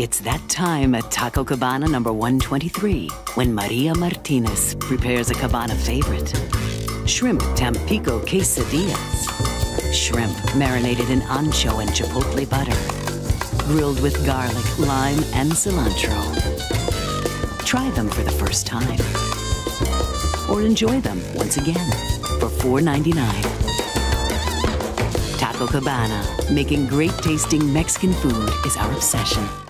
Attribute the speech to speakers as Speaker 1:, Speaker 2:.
Speaker 1: It's that time at Taco Cabana number 123 when Maria Martinez prepares a Cabana favorite. Shrimp Tampico quesadillas. Shrimp marinated in ancho and chipotle butter. Grilled with garlic, lime, and cilantro. Try them for the first time. Or enjoy them once again for $4.99. Taco Cabana, making great tasting Mexican food is our obsession.